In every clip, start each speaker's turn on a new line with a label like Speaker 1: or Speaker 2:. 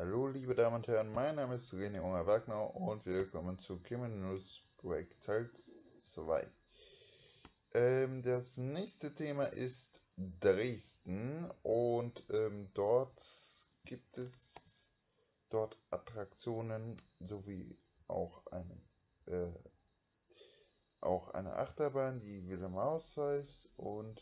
Speaker 1: Hallo liebe Damen und Herren, mein Name ist René Unger-Wagner und willkommen zu Criminals Break Teil 2. Das nächste Thema ist Dresden und dort gibt es Attraktionen sowie äh, auch eine Achterbahn, die Wille Maus heißt und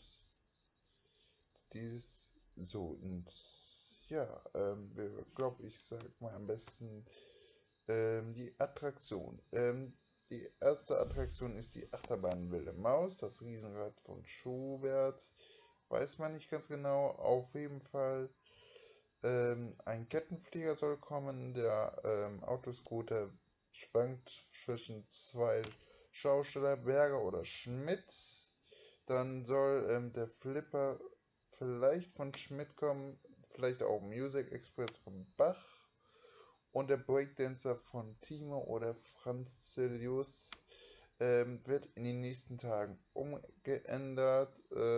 Speaker 1: dieses so und ja, ich sag mal am besten die Attraktion. Die erste Attraktion ist die Achterbahn Wilde Maus, das Riesenrad von Schubert. Weiß man nicht ganz genau. Auf jeden Fall ein Kettenflieger soll kommen. Der Autoscooter schwankt zwischen zwei Schausteller, Berger oder Schmidt. Dann soll der Flipper vielleicht von Schmidt kommen, vielleicht auch Music Express von Bach. Und der Breakdancer von Timo oder Franz Cilius wird in den nächsten Tagen umgeändert.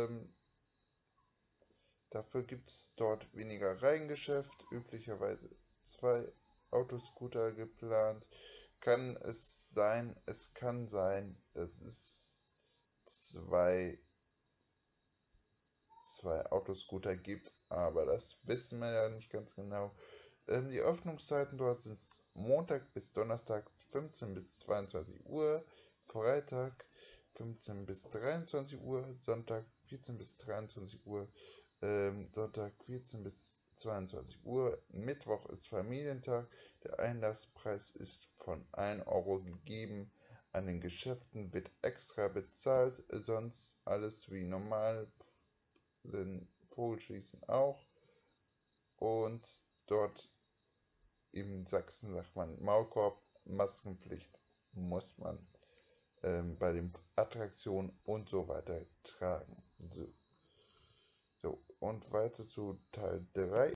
Speaker 1: Dafür gibt es dort weniger Reihengeschäft, üblicherweise 2 Autoscooter geplant. Es kann sein, dass es zwei Autoscooter gibt, aber das wissen wir ja nicht ganz genau. Die Öffnungszeiten dort sind Montag bis Donnerstag 15 bis 22 Uhr, Freitag 15 bis 23 Uhr, Sonntag 14 bis 23 Uhr, Sonntag 14 bis 22 Uhr, Mittwoch ist Familientag, der Einlasspreis ist von 1 Euro gegeben, an den Geschäften wird extra bezahlt, sonst alles wie normal, den Vogelschießen auch und dort in Sachsen sagt man Maulkorb, Maskenpflicht muss man bei den Attraktionen und so weiter tragen. So, und weiter zu Teil 3.